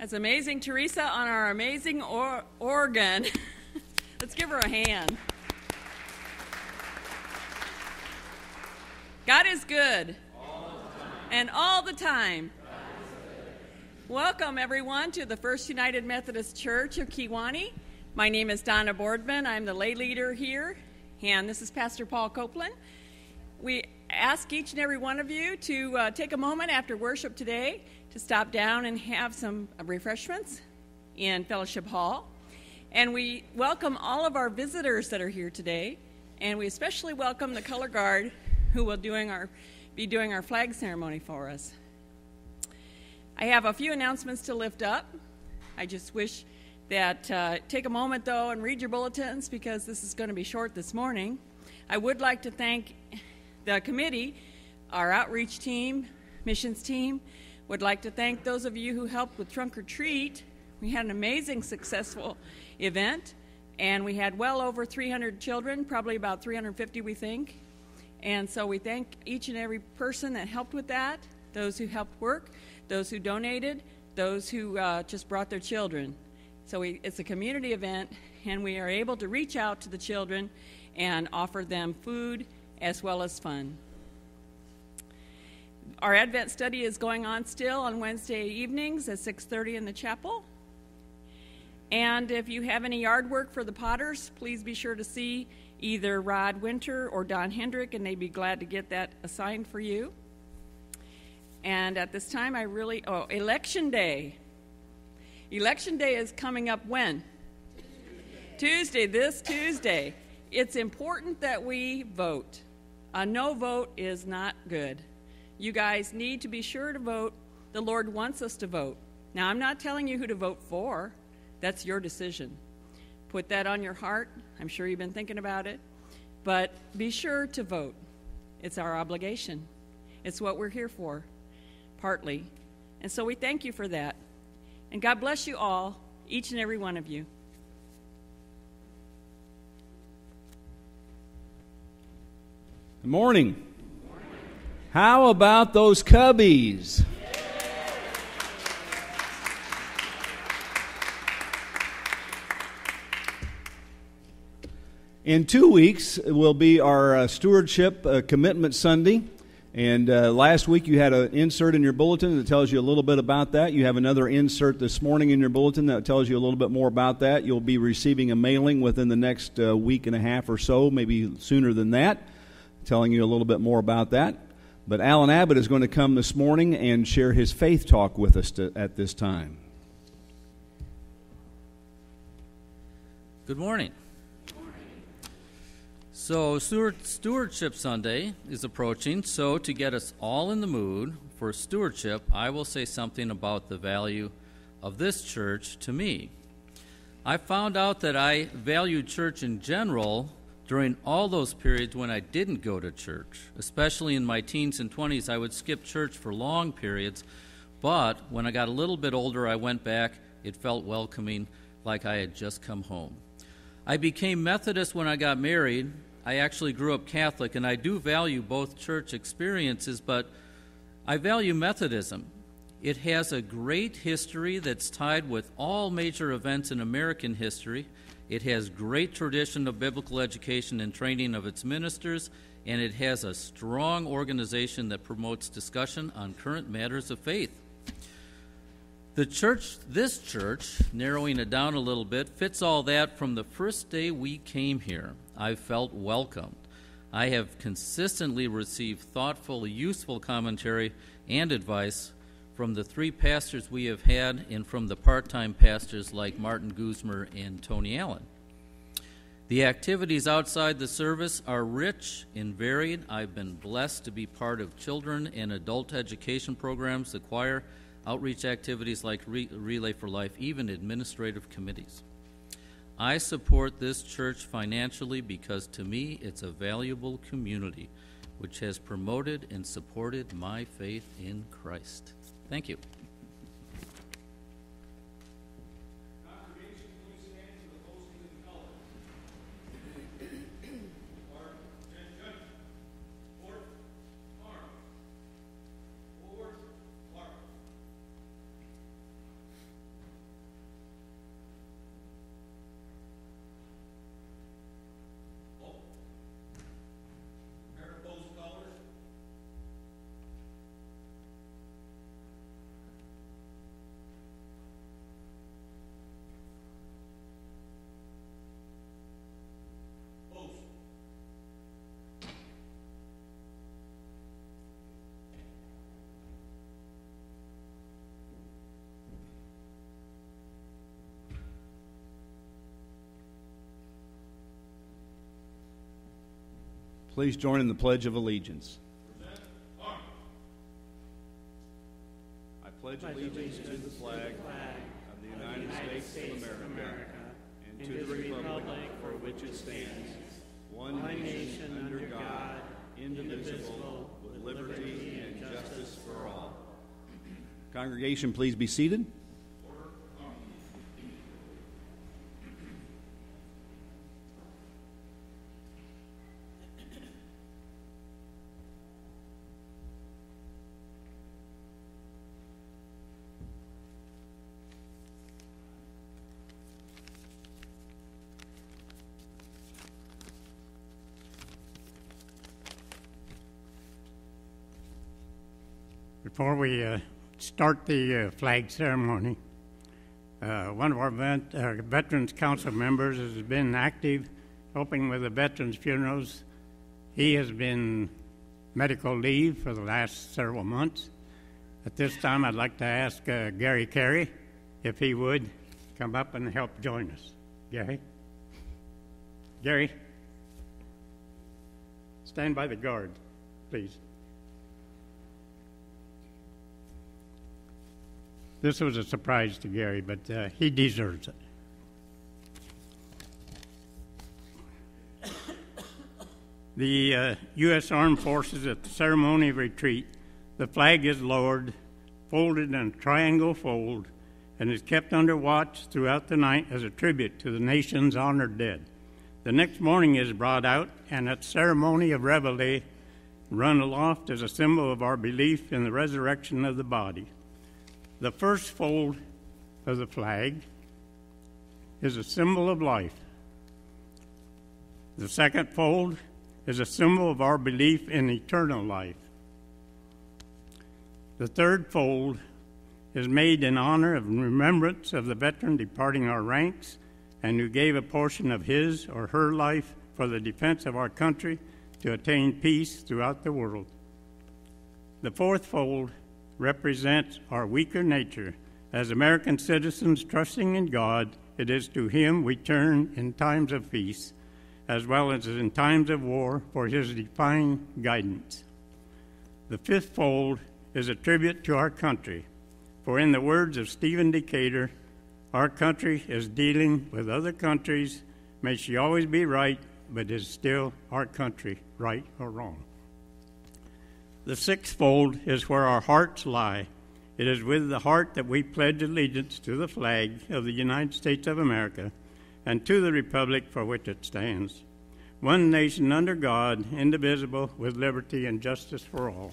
That's amazing, Teresa, on our amazing organ. Let's give her a hand. God is good. And all the time. Welcome, everyone, to the First United Methodist Church of Kewaunee. My name is Donna Boardman. I'm the lay leader here, and this is Pastor Paul Copeland. We ask each and every one of you to take a moment after worship today to stop down and have some refreshments in Fellowship Hall. And we welcome all of our visitors that are here today, and we especially welcome the color guard who will be doing our flag ceremony for us. I have a few announcements to lift up. I just wish that take a moment, though, and read your bulletins because this is going to be short this morning. I would like to thank the committee, our outreach team, missions team. Would like to thank those of you who helped with Trunk or Treat. We had an amazing, successful event, and we had well over 300 children, probably about 350 we think. And so we thank each and every person that helped with that, those who helped work, those who donated, those who just brought their children. So it's a community event, and we are able to reach out to the children and offer them food as well as fun. Our Advent study is going on still on Wednesday evenings at 6:30 in the chapel. And if you have any yard work for the Potters, please be sure to see either Rod Winter or Don Hendrick, and they'd be glad to get that assigned for you. And at this time, Election Day. Election Day is coming up when? Tuesday, this Tuesday. It's important that we vote. A no vote is not good. You guys need to be sure to vote. The Lord wants us to vote. Now, I'm not telling you who to vote for. That's your decision. Put that on your heart. I'm sure you've been thinking about it. But be sure to vote. It's our obligation. It's what we're here for, partly. And so we thank you for that. And God bless you all, each and every one of you. Good morning. How about those Cubbies? In 2 weeks will be our Stewardship Commitment Sunday. And last week you had an insert in your bulletin that tells you a little bit about that. You have another insert this morning in your bulletin that tells you a little bit more about that. You'll be receiving a mailing within the next week and a half or so, maybe sooner than that, telling you a little bit more about that. But Alan Abbott is going to come this morning and share his faith talk with us at this time. Good morning. So Stewardship Sunday is approaching, so to get us all in the mood for stewardship, I will say something about the value of this church to me. I found out that I valued church in general during all those periods when I didn't go to church. Especially in my teens and 20s, I would skip church for long periods, but when I got a little bit older, I went back. It felt welcoming, like I had just come home. I became Methodist when I got married. I actually grew up Catholic, and I do value both church experiences, but I value Methodism. It has a great history that's tied with all major events in American history. It has great tradition of biblical education and training of its ministers, and it has a strong organization that promotes discussion on current matters of faith. This church, narrowing it down a little bit, fits all that from the first day we came here. I felt welcomed. I have consistently received thoughtful, useful commentary and advice from the 3 pastors we have had and from the part-time pastors like Martin Guzmer and Tony Allen. The activities outside the service are rich and varied. I've been blessed to be part of children and adult education programs, the choir, outreach activities like Relay for Life, even administrative committees. I support this church financially because to me it's a valuable community which has promoted and supported my faith in Christ. Thank you. Please join in the Pledge of Allegiance. I pledge allegiance to the flag of the United States of America and to the republic for which it stands, one nation under God, indivisible, with liberty and justice for all. Congregation, please be seated. Before we start the flag ceremony, one of our Veterans Council members has been active helping with the veterans' funerals. He has been medical leave for the last several months. At this time, I'd like to ask Gary Carey if he would come up and help join us. Gary? Gary? Stand by the guard, please. This was a surprise to Gary, but he deserves it. The U.S. Armed Forces at the ceremony of retreat, the flag is lowered, folded in a triangle fold, and is kept under watch throughout the night as a tribute to the nation's honored dead. The next morning is brought out, and at ceremony of reveille, run aloft as a symbol of our belief in the resurrection of the body. The first fold of the flag is a symbol of life. The second fold is a symbol of our belief in eternal life. The third fold is made in honor of remembrance of the veteran departing our ranks and who gave a portion of his or her life for the defense of our country to attain peace throughout the world. The fourth fold represents our weaker nature. As American citizens trusting in God, it is to Him we turn in times of peace, as well as in times of war, for His divine guidance. The fifth fold is a tribute to our country, for in the words of Stephen Decatur, our country is dealing with other countries. May she always be right, but is still our country, right or wrong. The sixth fold is where our hearts lie. It is with the heart that we pledge allegiance to the flag of the United States of America and to the republic for which it stands, one nation under God, indivisible, with liberty and justice for all.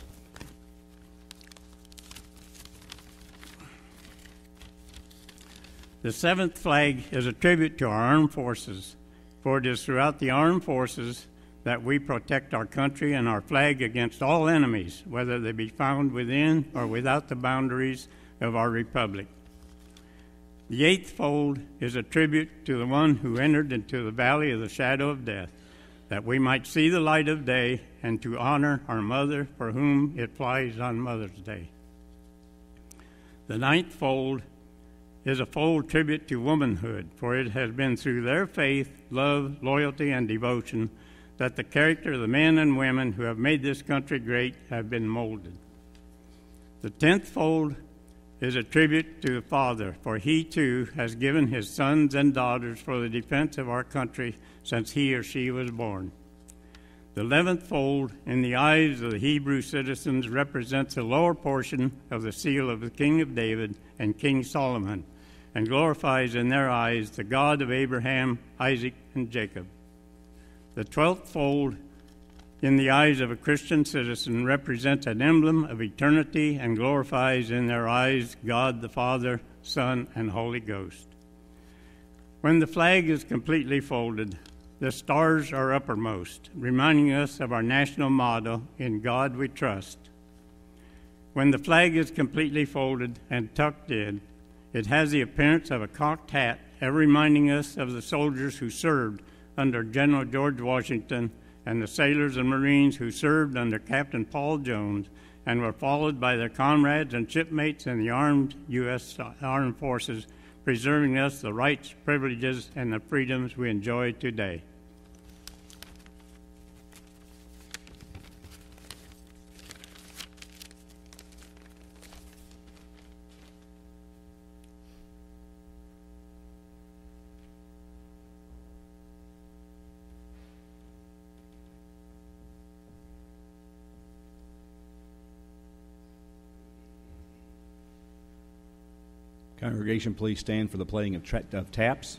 The seventh flag is a tribute to our armed forces, for it is throughout the armed forces that we protect our country and our flag against all enemies, whether they be found within or without the boundaries of our republic. The eighth fold is a tribute to the one who entered into the valley of the shadow of death, that we might see the light of day, and to honor our mother for whom it flies on Mother's Day. The ninth fold is a full tribute to womanhood, for it has been through their faith, love, loyalty, and devotion that the character of the men and women who have made this country great have been molded. The 10th fold is a tribute to the Father, for He too has given His sons and daughters for the defense of our country since he or she was born. The 11th fold, in the eyes of the Hebrew citizens, represents the lower portion of the seal of the King of David and King Solomon, and glorifies in their eyes the God of Abraham, Isaac, and Jacob. The 12th fold, in the eyes of a Christian citizen, represents an emblem of eternity and glorifies in their eyes God the Father, Son, and Holy Ghost. When the flag is completely folded, the stars are uppermost, reminding us of our national motto, "In God we trust." When the flag is completely folded and tucked in, it has the appearance of a cocked hat, ever reminding us of the soldiers who served under General George Washington and the sailors and Marines who served under Captain Paul Jones and were followed by their comrades and shipmates in the armed U.S. Armed Forces, preserving us the rights, privileges, and the freedoms we enjoy today. Congregation, please stand for the playing of taps.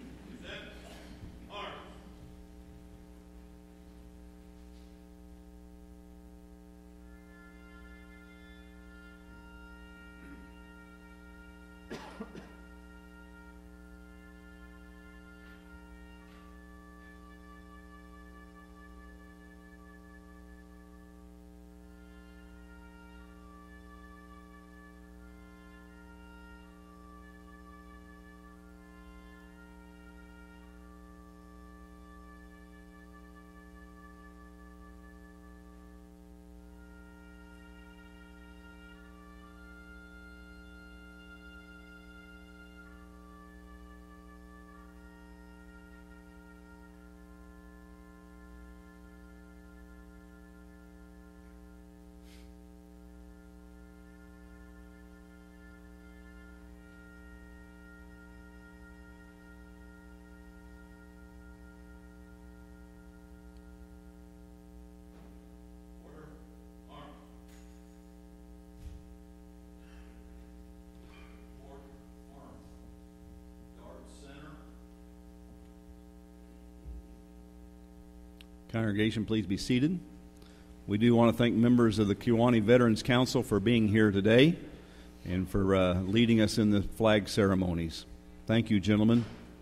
Congregation, please be seated. We do want to thank members of the Kewanee Veterans Council for being here today and for leading us in the flag ceremonies. Thank you, gentlemen.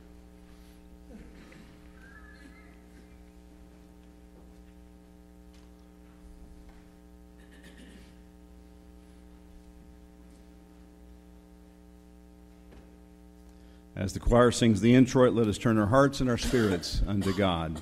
As the choir sings the introit, let us turn our hearts and our spirits unto God.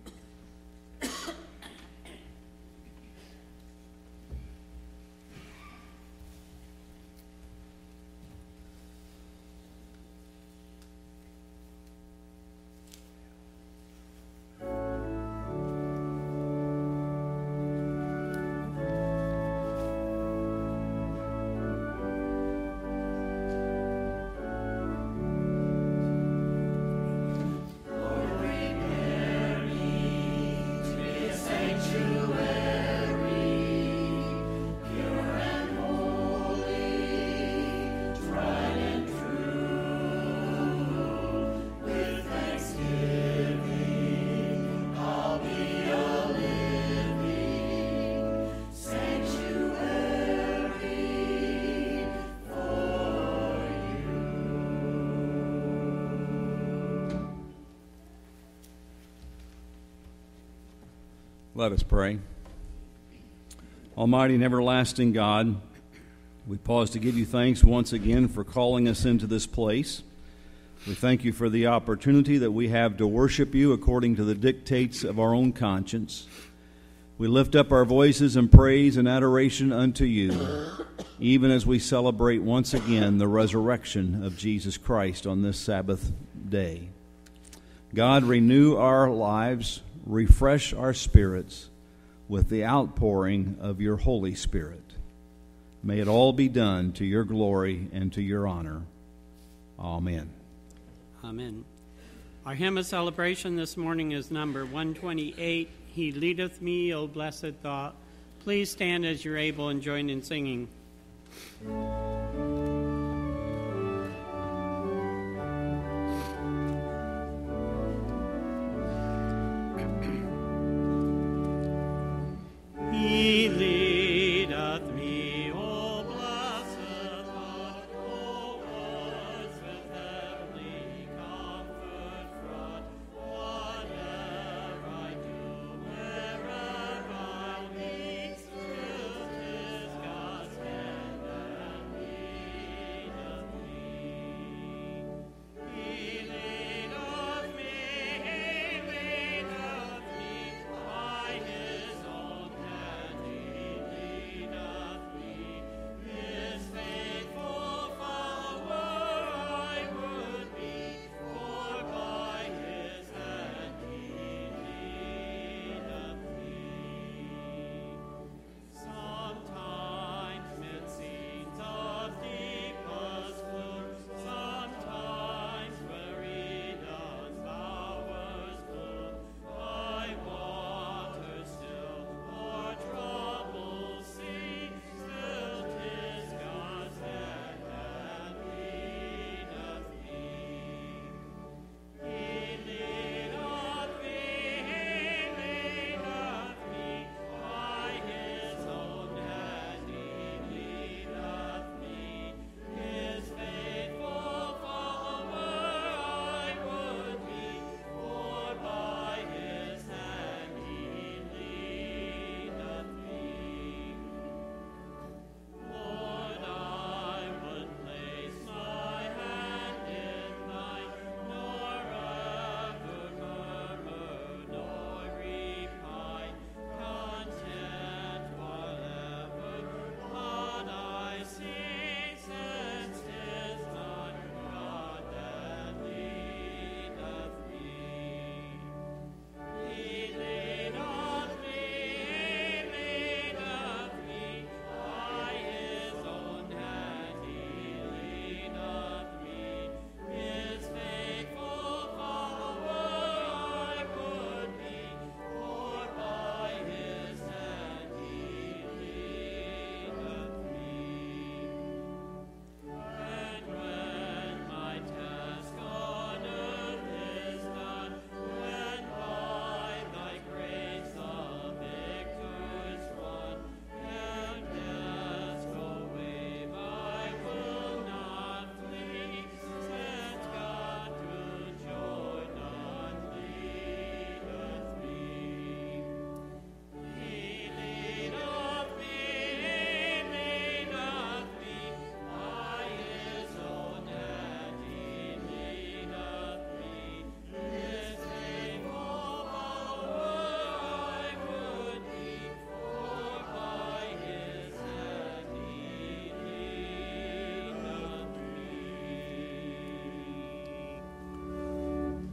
Let us pray. Almighty and everlasting God, we pause to give you thanks once again for calling us into this place. We thank you for the opportunity that we have to worship you according to the dictates of our own conscience. We lift up our voices in praise and adoration unto you, even as we celebrate once again the resurrection of Jesus Christ on this Sabbath day. God, renew our lives, refresh our spirits with the outpouring of your Holy Spirit. May it all be done to your glory and to your honor. Amen. Amen. Our hymn of celebration this morning is number 128, He Leadeth Me, O Blessed Thought. Please stand as you're able and join in singing. He leadeth me, O blessed thought, O words with heavenly comfort fraught. Whatever I do, wherever I meet, still 'tis God's hand and me.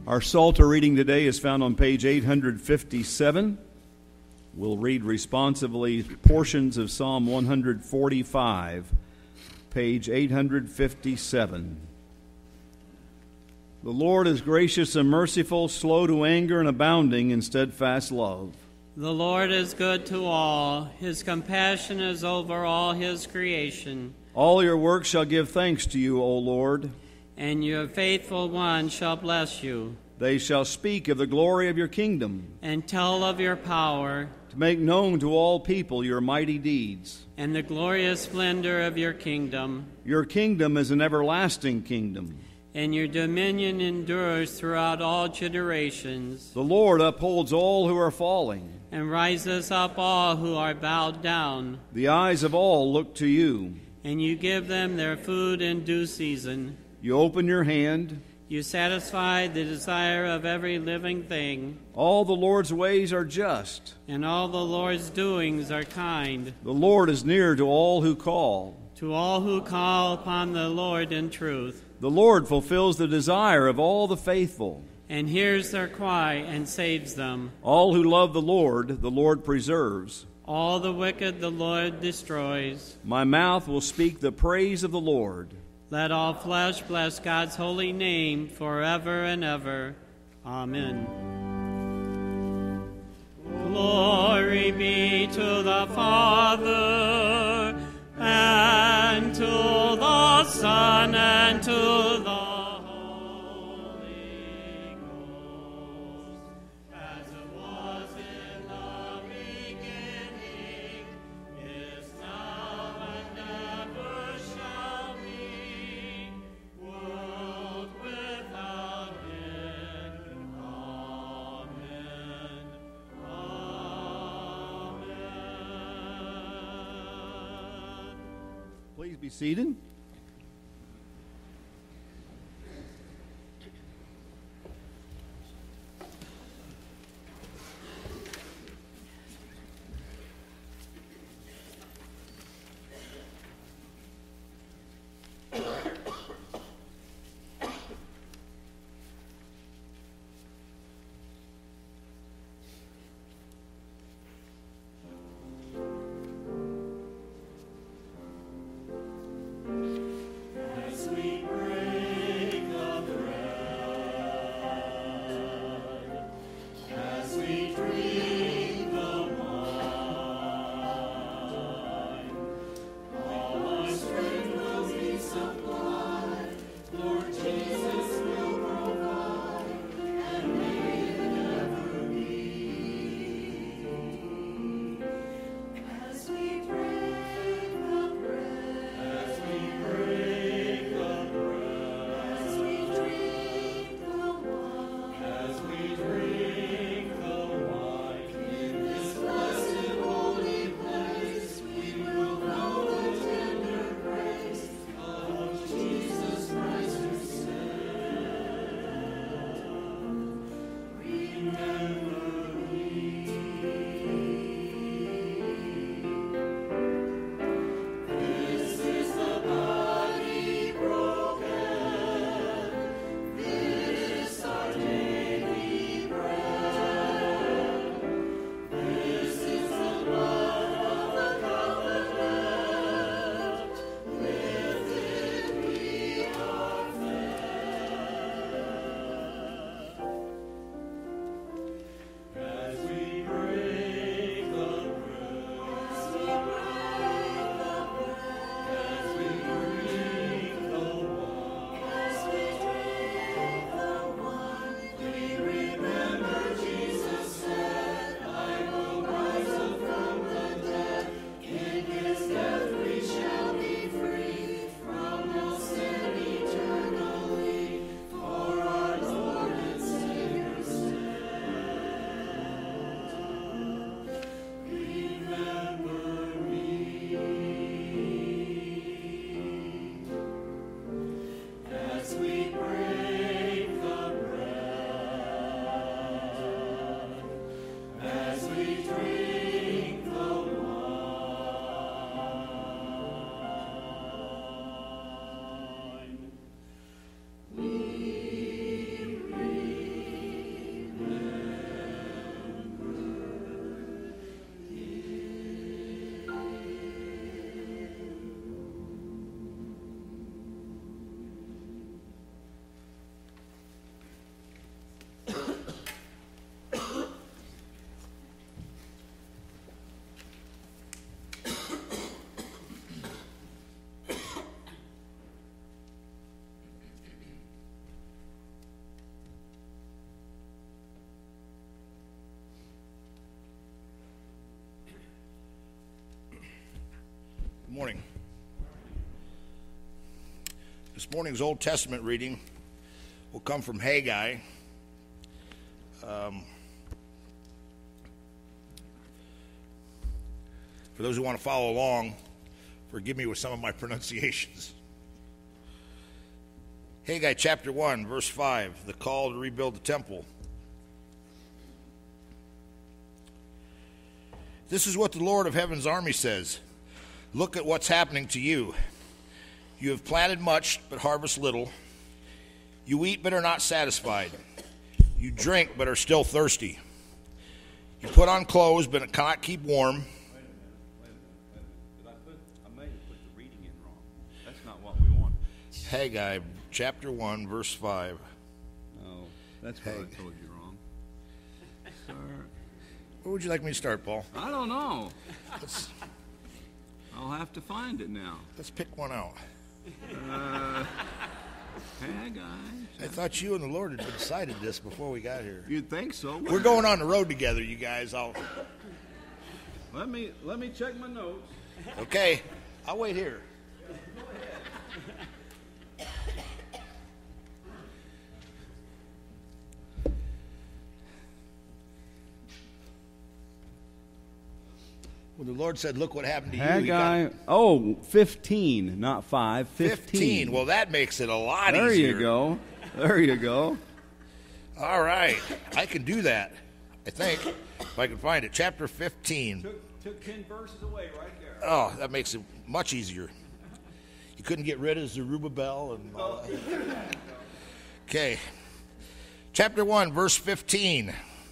Our Psalter reading today is found on page 857. We'll read responsively portions of Psalm 145, page 857. The Lord is gracious and merciful, slow to anger and abounding in steadfast love. The Lord is good to all. His compassion is over all his creation. All your works shall give thanks to you, O Lord. And your faithful one shall bless you. They shall speak of the glory of your kingdom, and tell of your power, to make known to all people your mighty deeds. and the glorious splendor of your kingdom. Your kingdom is an everlasting kingdom. And your dominion endures throughout all generations. The Lord upholds all who are falling. And rises up all who are bowed down. The eyes of all look to you. And you give them their food in due season. You open your hand. You satisfy the desire of every living thing. All the Lord's ways are just. And all the Lord's doings are kind. The Lord is near to all who call. To all who call upon the Lord in truth. The Lord fulfills the desire of all the faithful. And hears their cry and saves them. All who love the Lord preserves. All the wicked the Lord destroys. My mouth will speak the praise of the Lord. Let all flesh bless God's holy name forever and ever. Amen. Glory be to the Father, and to the Son, and to the Holy Ghost, as it was in the beginning, is now, and ever shall be, world without end. Amen. Amen. Please be seated. This morning's Old Testament reading will come from Haggai. For those who want to follow along, forgive me with some of my pronunciations. Haggai chapter 1, verse 5, the call to rebuild the temple. This is what the Lord of Heaven's army says. Look at what's happening to you. You have planted much, but harvest little. You eat, but are not satisfied. You drink, but are still thirsty. You put on clothes, but cannot keep warm. I may have put the reading in wrong. That's not what we want. Haggai chapter 1, verse 5. Oh, that's what I told you wrong. Where would you like me to start, Paul? I don't know. I'll have to find it now. Let's pick one out. Haggai. I thought you and the Lord had decided this before we got here. You'd think so. We're going on the road together, you guys. Let me check my notes. Okay, I'll wait here. When the Lord said, look what happened to you. Haggai, 15, not 5, 15. Well, that makes it a lot there easier. There you go. All right. I can do that, I think, if I can find it. Chapter 15. Took 10 verses away right there. Oh, that makes it much easier. You couldn't get rid of Zerubbabel and all that. Okay. Chapter 1, verse 15.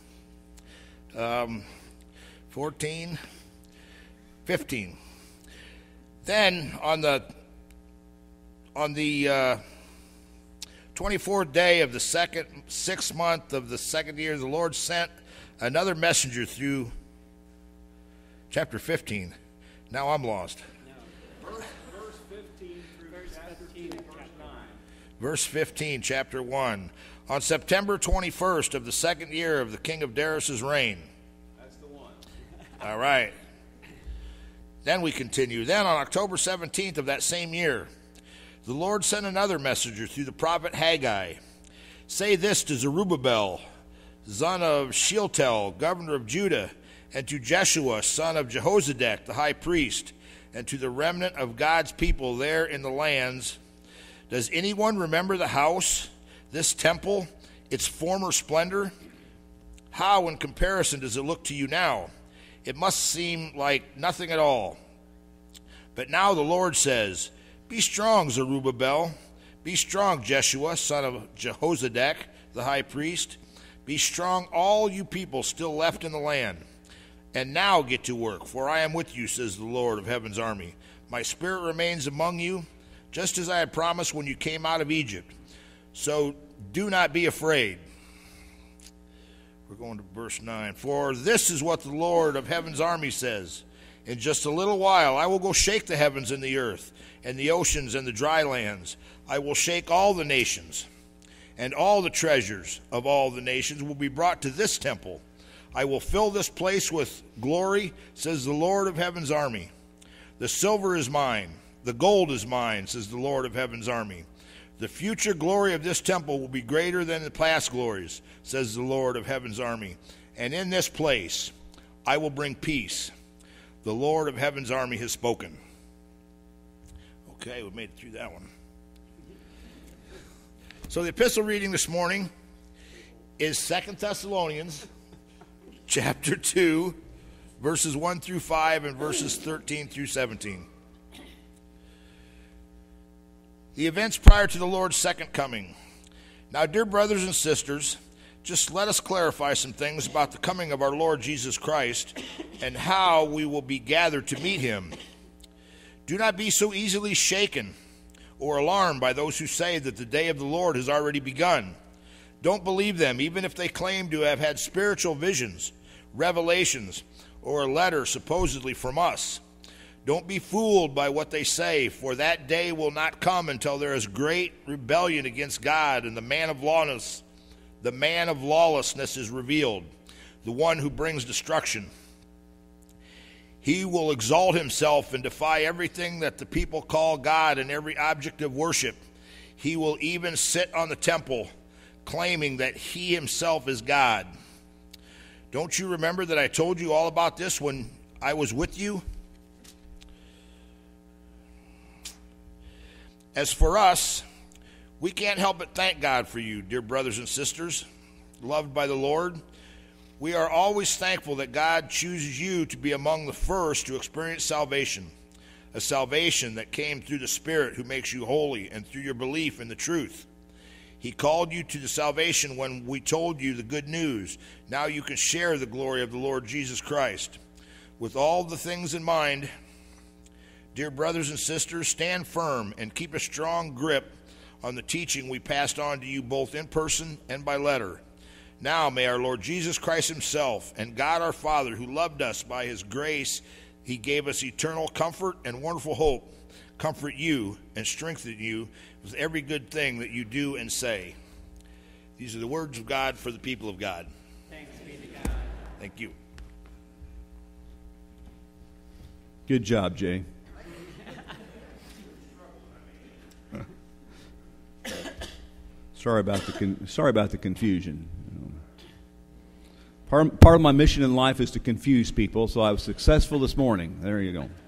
14. 15. Then on the 24th day of the sixth month of the second year, the Lord sent another messenger through chapter 15. Now I'm lost. Verse 15 through verse 9. Verse 15, chapter 1. On September 21st of the second year of the king of Darius' reign. That's the one. All right. Then we continue. Then on October 17th of that same year, the Lord sent another messenger through the prophet Haggai. Say this to Zerubbabel, son of Shealtiel, governor of Judah, and to Jeshua, son of Jehozadak, the high priest, and to the remnant of God's people there in the lands. Does anyone remember the house, this temple, its former splendor? How, in comparison, does it look to you now? It must seem like nothing at all. But now the Lord says, be strong, Zerubbabel. Be strong, Jeshua, son of Jehozadak, the high priest. Be strong, all you people still left in the land. And now get to work, for I am with you, says the Lord of Heaven's army. My spirit remains among you, just as I had promised when you came out of Egypt. So do not be afraid. We're going to verse 9. For this is what the Lord of Heaven's army says. In just a little while I will go shake the heavens and the earth, and the oceans and the dry lands. I will shake all the nations, and all the treasures of all the nations will be brought to this temple. I will fill this place with glory, says the Lord of Heaven's army. The silver is mine, the gold is mine, says the Lord of Heaven's army. The future glory of this temple will be greater than the past glories, says the Lord of Heaven's army. And in this place I will bring peace. The Lord of Heaven's army has spoken. Okay, we made it through that one. So the epistle reading this morning is 2 Thessalonians chapter 2, verses 1 through 5 and verses 13 through 17. The events prior to the Lord's second coming. Now, dear brothers and sisters, just let us clarify some things about the coming of our Lord Jesus Christ and how we will be gathered to meet him. Do not be so easily shaken or alarmed by those who say that the day of the Lord has already begun. Don't believe them, even if they claim to have had spiritual visions, revelations, or a letter supposedly from us. Don't be fooled by what they say, for that day will not come until there is great rebellion against God, and the man of lawlessness is revealed, the one who brings destruction. He will exalt himself and defy everything that the people call God and every object of worship. He will even sit on the temple, claiming that he himself is God. Don't you remember that I told you all about this when I was with you? As for us, we can't help but thank God for you, dear brothers and sisters, loved by the Lord. We are always thankful that God chooses you to be among the first to experience salvation, a salvation that came through the Spirit who makes you holy and through your belief in the truth. He called you to the salvation when we told you the good news. Now you can share the glory of the Lord Jesus Christ. With all the things in mind, dear brothers and sisters, stand firm and keep a strong grip on the teaching we passed on to you both in person and by letter. Now may our Lord Jesus Christ himself and God our Father, who loved us by his grace, he gave us eternal comfort and wonderful hope, comfort you and strengthen you with every good thing that you do and say. These are the words of God for the people of God. Thanks be to God. Thank you. Good job, Jay. Sorry about the confusion. Part of my mission in life is to confuse people, so I was successful this morning. There you go.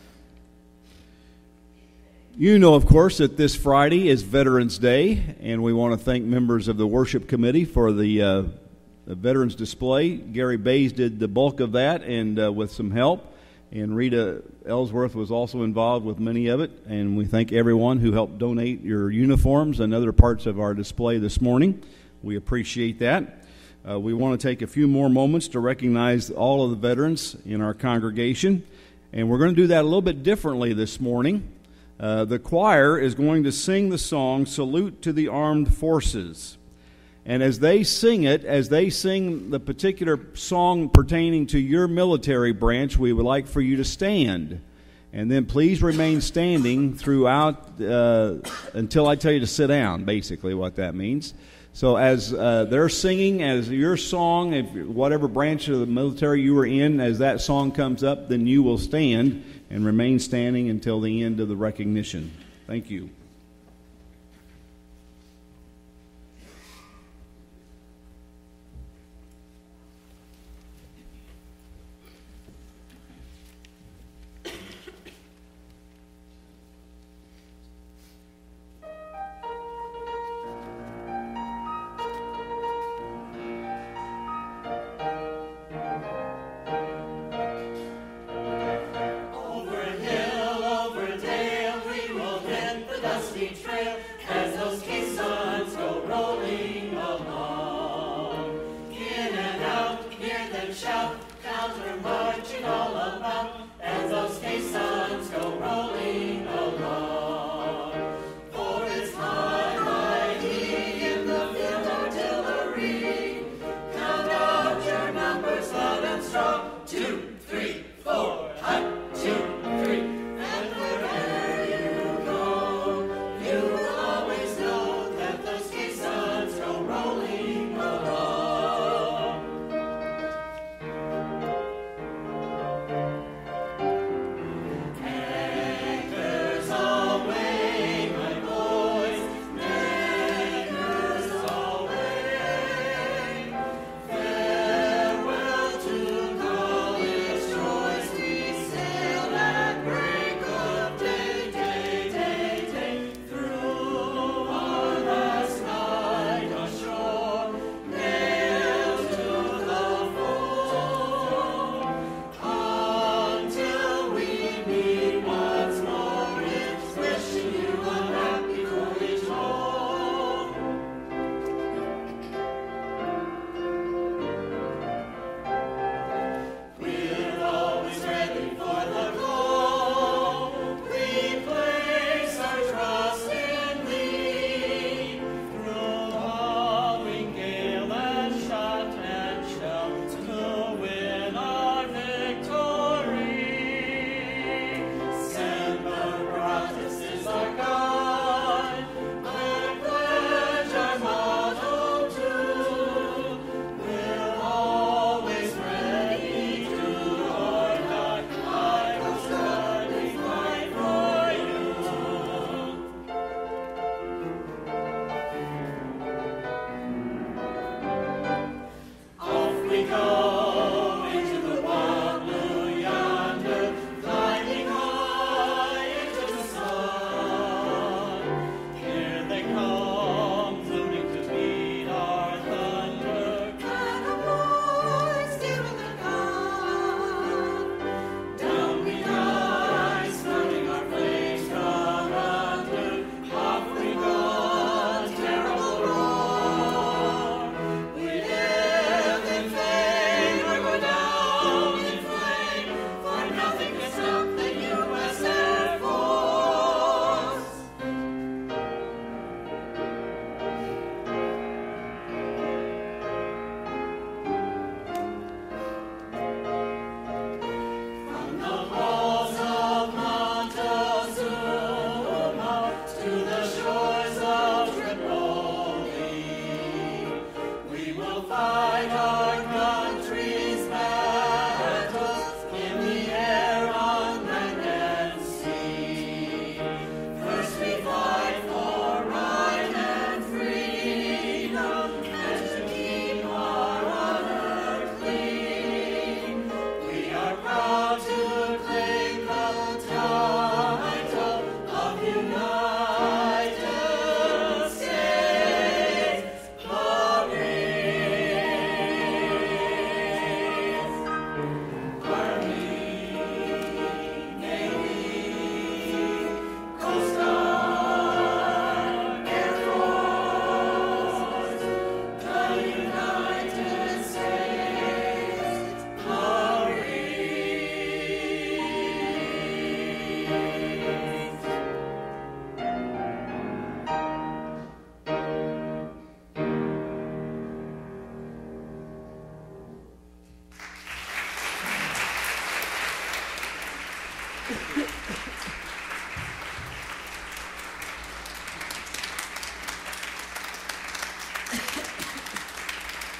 You know, of course, that this Friday is Veterans Day, and we want to thank members of the worship committee for the Veterans display. Gary Bays did the bulk of that, and with some help. And Rita Ellsworth was also involved with many of it, and we thank everyone who helped donate your uniforms and other parts of our display this morning. We appreciate that. We want to take a few more moments to recognize all of the veterans in our congregation, and we're going to do that a little bit differently this morning. The choir is going to sing the song, Salute to the Armed Forces. And as they sing it, as they sing the particular song pertaining to your military branch, we would like for you to stand. And then please remain standing throughout until I tell you to sit down, basically what that means. So as they're singing, as your song, if whatever branch of the military you were in, as that song comes up, then you will stand and remain standing until the end of the recognition. Thank you.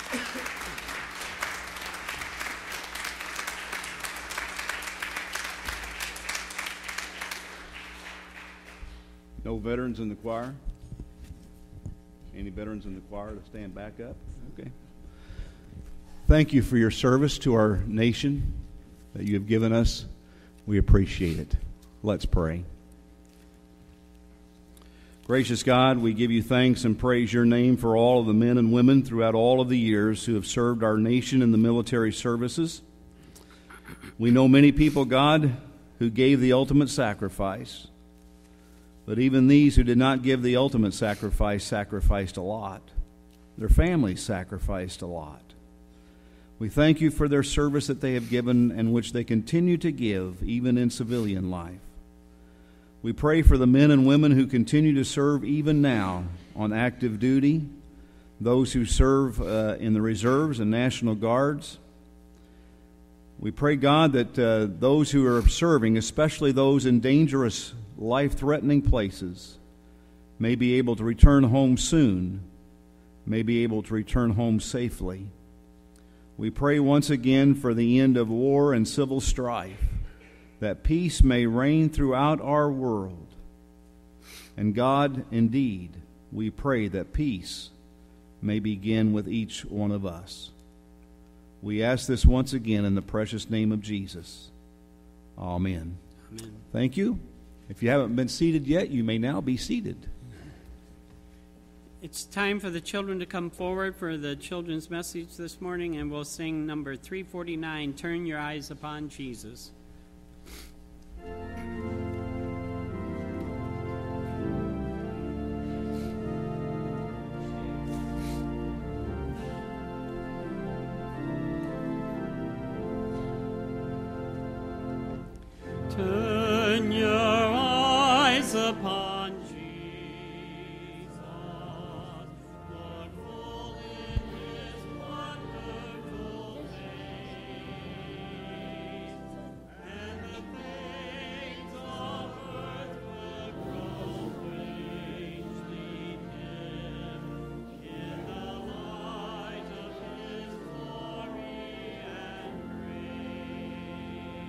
No veterans in the choir? Any veterans in the choir to stand back up? Okay. Thank you for your service to our nation that you have given us. We appreciate it. Let's pray. Gracious God, we give you thanks and praise your name for all of the men and women throughout all of the years who have served our nation in the military services. We know many people, God, who gave the ultimate sacrifice. But even these who did not give the ultimate sacrifice sacrificed a lot. Their families sacrificed a lot. We thank you for their service that they have given and which they continue to give even in civilian life. We pray for the men and women who continue to serve even now on active duty, those who serve in the reserves and National Guards. We pray, God, that those who are serving, especially those in dangerous, life-threatening places, may be able to return home soon, may be able to return home safely. We pray once again for the end of war and civil strife, that peace may reign throughout our world. And God, indeed, we pray that peace may begin with each one of us. We ask this once again in the precious name of Jesus. Amen. Amen. Thank you. If you haven't been seated yet, you may now be seated. It's time for the children to come forward for the children's message this morning, and we'll sing number 349, Turn Your Eyes Upon Jesus. Turn your eyes upon Jesus, Lord, full in his wonderful face, and the things of earth will grow strangely dim in the light of his glory and grace.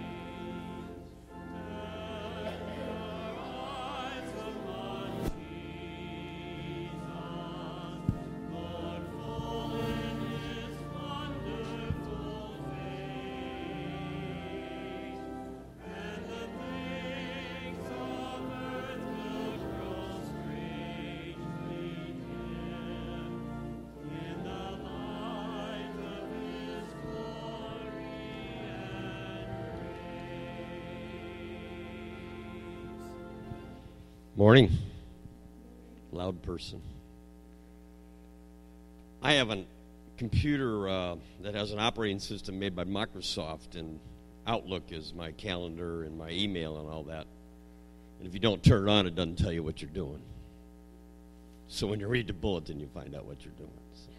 Morning. Loud person. I have a computer that has an operating system made by Microsoft, and Outlook is my calendar and my email and all that. And if you don't turn it on, it doesn't tell you what you're doing. So when you read the bulletin, you find out what you're doing. So.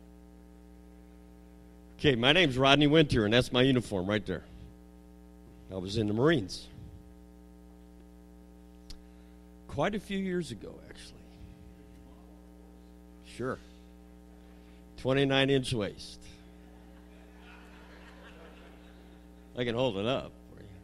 Okay, my name's Rodney Winter, and that's my uniform right there. I was in the Marines. Quite a few years ago, actually. Sure. 29-inch waist. I can hold it up for you.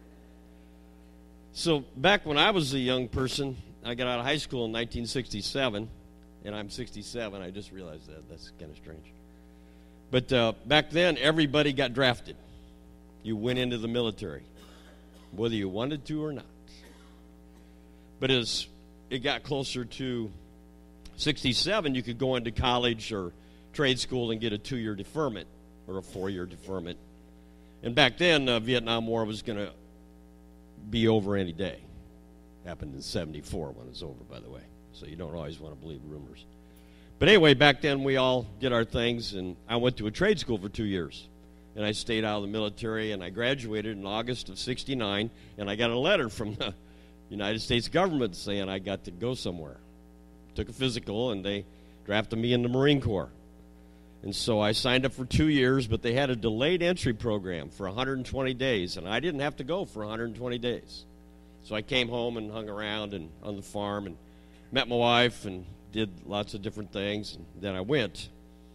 So back when I was a young person, I got out of high school in 1967, and I'm 67. I just realized that. That's kind of strange. But back then, everybody got drafted. You went into the military, whether you wanted to or not. But as it got closer to 67, you could go into college or trade school and get a 2-year deferment or a 4-year deferment. And back then, Vietnam War was going to be over any day. Happened in 74 when it was over, by the way. So you don't always want to believe rumors. But anyway, back then we all did our things, and I went to a trade school for 2 years. And I stayed out of the military, and I graduated in August of 69, and I got a letter from the United States government saying I got to go somewhere. Took a physical, and they drafted me in the Marine Corps. And so I signed up for 2 years, but they had a delayed entry program for 120 days, and I didn't have to go for 120 days. So I came home and hung around and on the farm and met my wife and did lots of different things, and then I went.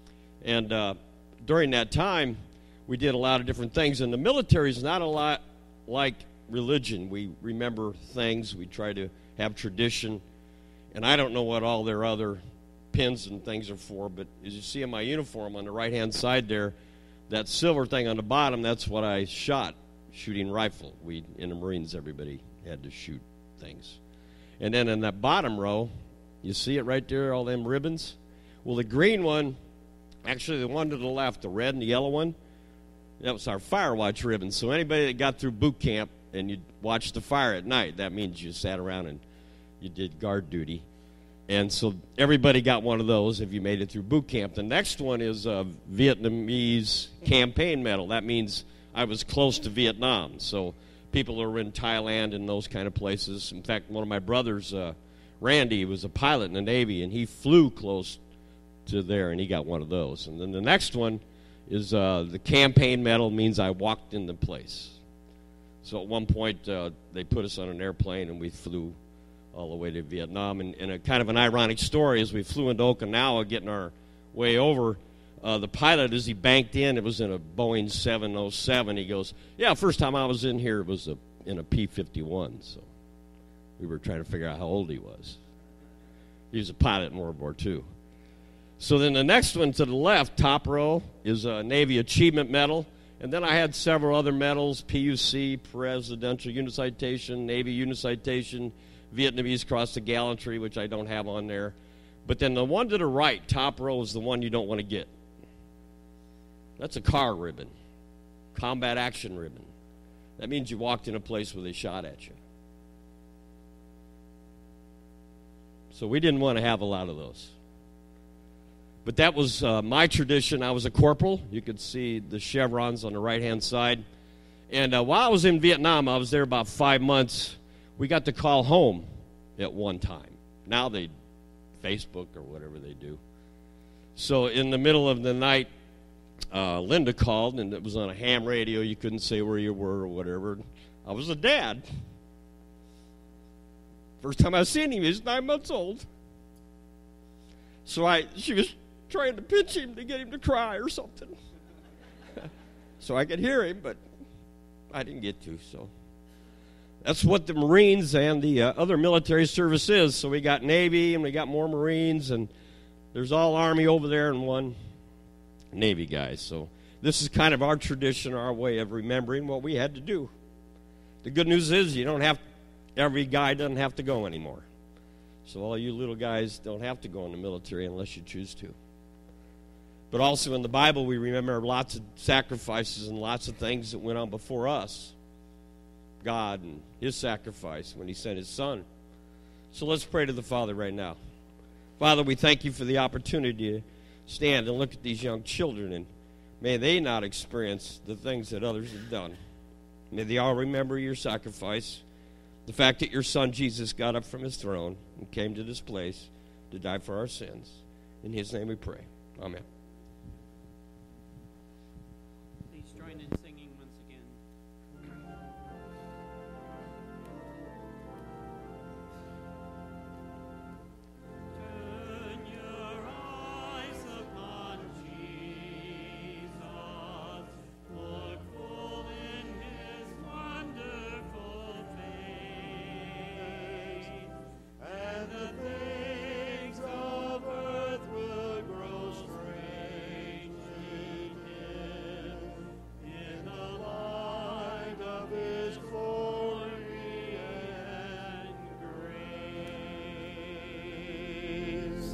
And during that time, we did a lot of different things. And the military is not a lot like religion. We remember things. We try to have tradition. And I don't know what all their other pins and things are for, but as you see in my uniform on the right-hand side there, that silver thing on the bottom, that's what I shot, shooting rifle. In the Marines, everybody had to shoot things. And then in that bottom row, you see it right there, all them ribbons? Well, the green one, actually the one to the left, the red and the yellow one, that was our fire watch ribbon. So anybody that got through boot camp and you watched the fire at night, that means you sat around and you did guard duty. And so everybody got one of those if you made it through boot camp. The next one is a Vietnamese campaign medal. That means I was close to Vietnam. So people who are in Thailand and those kind of places. In fact, one of my brothers, Randy, was a pilot in the Navy, and he flew close to there, and he got one of those. And then the next one is the campaign medal, means I walked into place. So at one point, they put us on an airplane, and we flew all the way to Vietnam. And a kind of an ironic story, as we flew into Okinawa, getting our way over, the pilot, as he banked in, it was in a Boeing 707, he goes, yeah, first time I was in here, it was in a P-51. So we were trying to figure out how old he was. He was a pilot in World War II. So then the next one to the left, top row, is a Navy Achievement Medal. And then I had several other medals, PUC, Presidential Unit Citation, Navy Unit Citation, Vietnamese Cross to Gallantry, which I don't have on there. But then the one to the right, top row, is the one you don't want to get. That's a car ribbon, combat action ribbon. That means you walked in a place where they shot at you. So we didn't want to have a lot of those. But that was my tradition. I was a corporal. You could see the chevrons on the right-hand side. And while I was in Vietnam, I was there about 5 months. We got to call home at one time. Now they Facebook or whatever they do. So in the middle of the night, Linda called, and it was on a ham radio. You couldn't say where you were or whatever. I was a dad. First time I seen him, he was 9 months old. So she was trying to pinch him to get him to cry or something. So I could hear him, but I didn't get to, so. That's what the Marines and the other military service is. So we got Navy, and we got more Marines, and there's all Army over there and one Navy guy. So this is kind of our tradition, our way of remembering what we had to do. The good news is every guy doesn't have to go anymore. So all you little guys don't have to go in the military unless you choose to. But also in the Bible, we remember lots of sacrifices and lots of things that went on before us. God and his sacrifice when he sent his son. So let's pray to the Father right now. Father, we thank you for the opportunity to stand and look at these young children, and may they not experience the things that others have done. May they all remember your sacrifice, the fact that your son Jesus got up from his throne and came to this place to die for our sins. In his name we pray. Amen. Please join in singing once again. Turn your eyes upon Jesus, look full in his wonderful face, and the things of earth will grow strange in him, in the light of his glory and grace.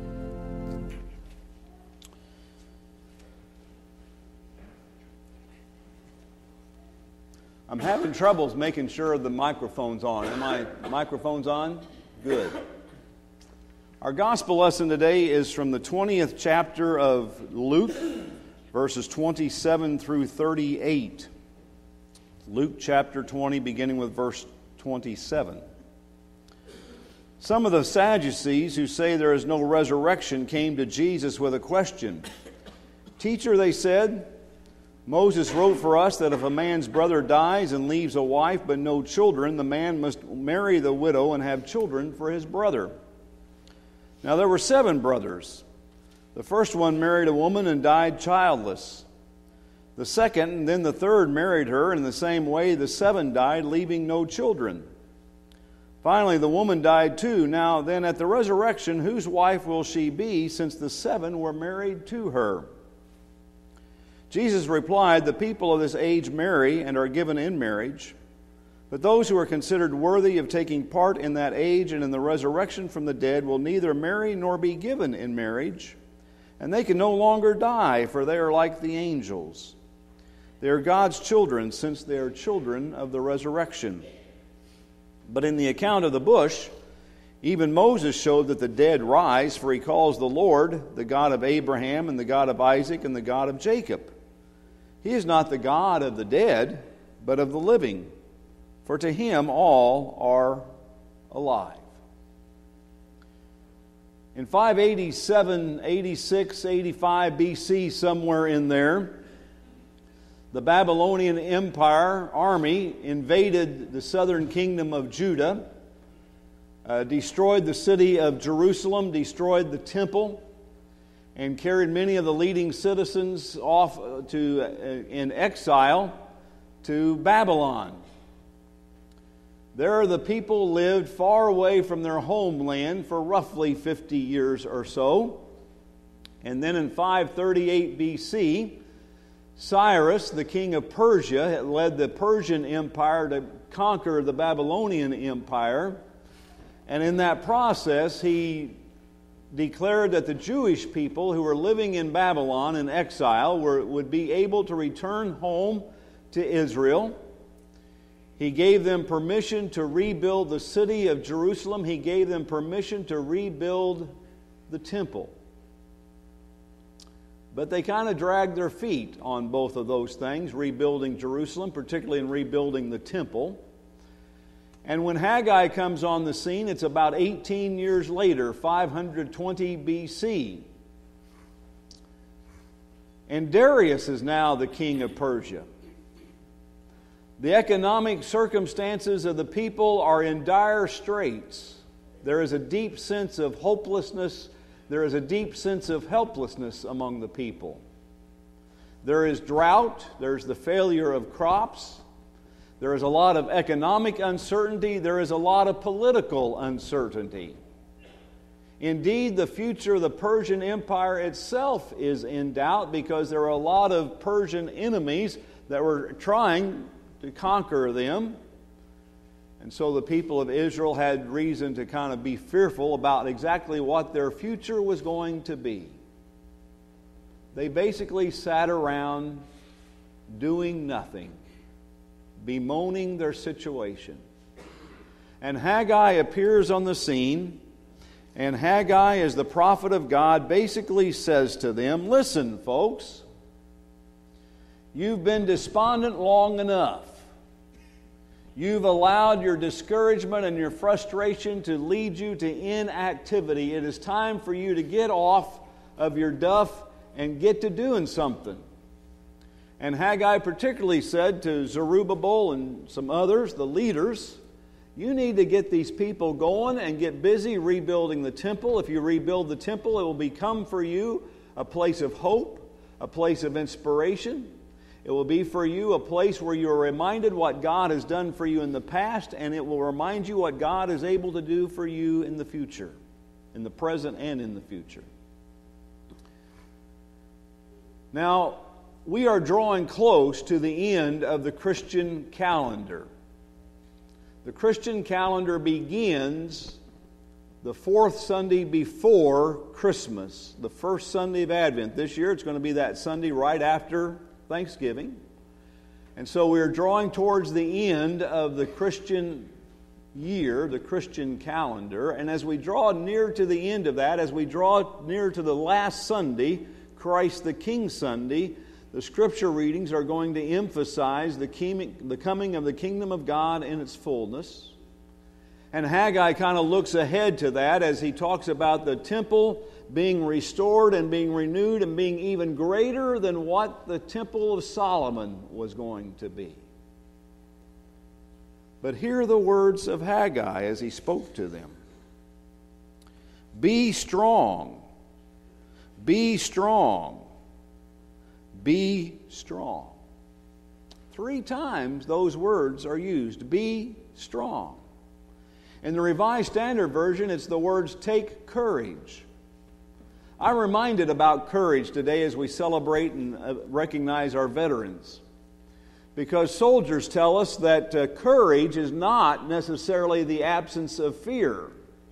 I'm having troubles making sure the microphone's on. Are my microphones on? Good. Our gospel lesson today is from the 20th chapter of Luke, verses 27 through 38. Luke chapter 20, beginning with verse 27. Some of the Sadducees, who say there is no resurrection, came to Jesus with a question. Teacher, they said, Moses wrote for us that if a man's brother dies and leaves a wife but no children, the man must marry the widow and have children for his brother. Now there were 7 brothers. The first one married a woman and died childless. The second and then the third married her, and in the same way the 7 died, leaving no children. Finally, the woman died too. Now then, at the resurrection, whose wife will she be, since the 7 were married to her? Jesus replied, the people of this age marry and are given in marriage, but those who are considered worthy of taking part in that age and in the resurrection from the dead will neither marry nor be given in marriage, and they can no longer die, for they are like the angels. They are God's children, since they are children of the resurrection. But in the account of the bush, even Moses showed that the dead rise, for he calls the Lord the God of Abraham and the God of Isaac and the God of Jacob. He is not the God of the dead, but of the living, for to him all are alive. In 587, 86, 85 BC, somewhere in there, the Babylonian Empire army invaded the southern kingdom of Judah, destroyed the city of Jerusalem, destroyed the temple, and carried many of the leading citizens off in exile to Babylon. There the people lived far away from their homeland for roughly 50 years or so. And then in 538 BC, Cyrus, the king of Persia, had led the Persian Empire to conquer the Babylonian Empire. And in that process, he declared that the Jewish people who were living in Babylon in exile would be able to return home to Israel. He gave them permission to rebuild the city of Jerusalem. He gave them permission to rebuild the temple. But they kind of dragged their feet on both of those things, rebuilding Jerusalem, particularly in rebuilding the temple. And when Haggai comes on the scene, it's about 18 years later, 520 BC. And Darius is now the king of Persia. The economic circumstances of the people are in dire straits. There is a deep sense of hopelessness. There is a deep sense of helplessness among the people. There is drought. There's the failure of crops. There is a lot of economic uncertainty. There is a lot of political uncertainty. Indeed, the future of the Persian Empire itself is in doubt because there are a lot of Persian enemies that were trying to conquer them. And so the people of Israel had reason to kind of be fearful about exactly what their future was going to be. They basically sat around doing nothing, bemoaning their situation. And Haggai appears on the scene, and Haggai, as the prophet of God, basically says to them, listen, folks, you've been despondent long enough. You've allowed your discouragement and your frustration to lead you to inactivity. It is time for you to get off of your duff and get to doing something. And Haggai particularly said to Zerubbabel and some others, the leaders, you need to get these people going and get busy rebuilding the temple. If you rebuild the temple, it will become for you a place of hope, a place of inspiration. It will be for you a place where you are reminded what God has done for you in the past, and it will remind you what God is able to do for you in the future, in the present and in the future. Now, we are drawing close to the end of the Christian calendar. The Christian calendar begins the fourth Sunday before Christmas, the first Sunday of Advent. This year it's going to be that Sunday right after Thanksgiving. And so we're drawing towards the end of the Christian year, the Christian calendar. And as we draw near to the end of that, as we draw near to the last Sunday, Christ the King Sunday, the Scripture readings are going to emphasize the coming of the kingdom of God in its fullness. And Haggai kind of looks ahead to that as he talks about the temple being restored and being renewed and being even greater than what the temple of Solomon was going to be. But hear the words of Haggai as he spoke to them. Be strong. Be strong. Be strong. 3 times those words are used. Be strong. In the Revised Standard Version, it's the words, take courage. I'm reminded about courage today as we celebrate and recognize our veterans. Because soldiers tell us that courage is not necessarily the absence of fear.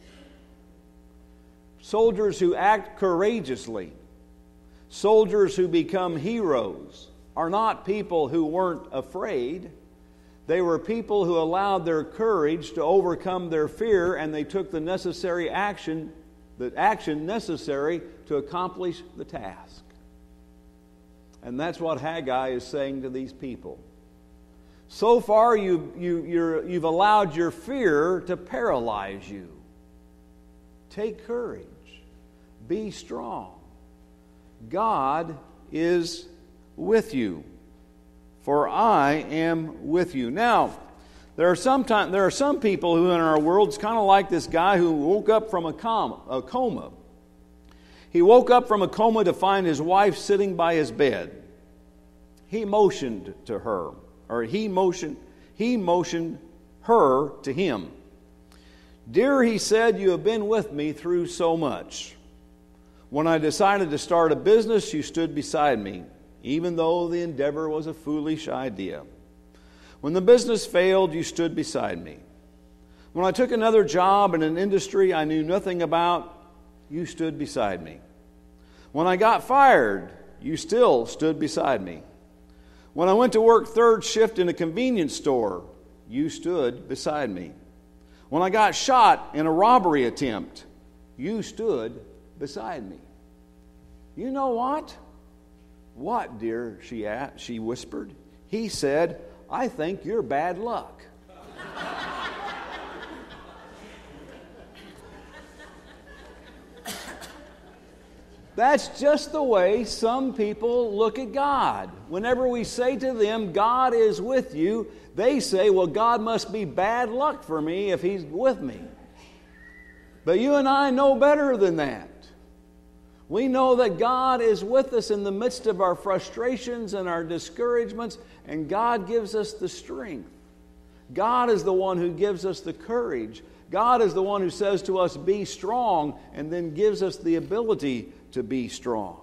Soldiers who act courageously, soldiers who become heroes, are not people who weren't afraid. They were people who allowed their courage to overcome their fear, and they took the necessary action, the action necessary to accomplish the task. And that's what Haggai is saying to these people. So far, you've allowed your fear to paralyze you. Take courage. Be strong. God is with you, for I am with you. Now, there are some people who in our world, it's kind of like this guy who woke up from a coma. He woke up from a coma to find his wife sitting by his bed. He motioned to her, or he motioned her to him. Dear, he said, you have been with me through so much. When I decided to start a business, you stood beside me, even though the endeavor was a foolish idea. When the business failed, you stood beside me. When I took another job in an industry I knew nothing about, you stood beside me. When I got fired, you still stood beside me. When I went to work third shift in a convenience store, you stood beside me. When I got shot in a robbery attempt, you stood beside me. You know what? What, dear, she whispered. He said, I think you're bad luck. That's just the way some people look at God. Whenever we say to them, God is with you, they say, well, God must be bad luck for me if He's with me. But you and I know better than that. We know that God is with us in the midst of our frustrations and our discouragements, and God gives us the strength. God is the one who gives us the courage. God is the one who says to us, be strong, and then gives us the ability to be strong.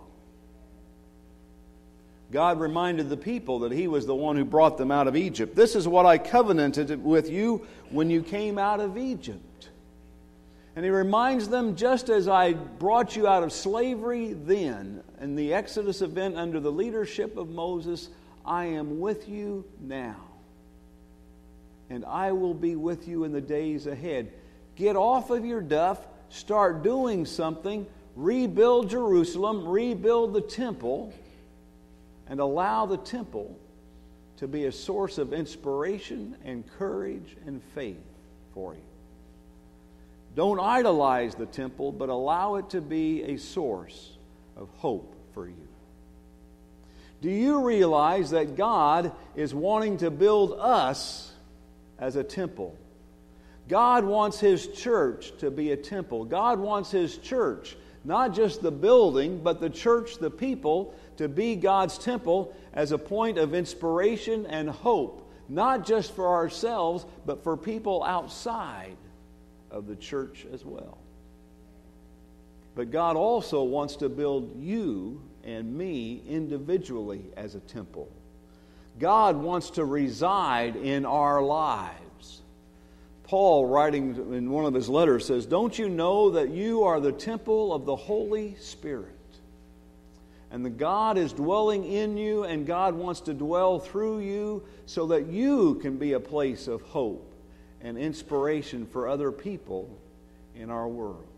God reminded the people that He was the one who brought them out of Egypt. This is what I covenanted with you when you came out of Egypt. And He reminds them, just as I brought you out of slavery then, in the Exodus event under the leadership of Moses, I am with you now. And I will be with you in the days ahead. Get off of your duff, start doing something, rebuild Jerusalem, rebuild the temple, and allow the temple to be a source of inspiration and courage and faith for you. Don't idolize the temple, but allow it to be a source of hope for you. Do you realize that God is wanting to build us as a temple? God wants His church to be a temple. God wants His church, not just the building, but the church, the people, to be God's temple as a point of inspiration and hope, not just for ourselves, but for people outside of the church as well. But God also wants to build you and me individually as a temple. God wants to reside in our lives. Paul, writing in one of his letters, says, don't you know that you are the temple of the Holy Spirit? And that God is dwelling in you, and God wants to dwell through you so that you can be a place of hope and inspiration for other people in our world.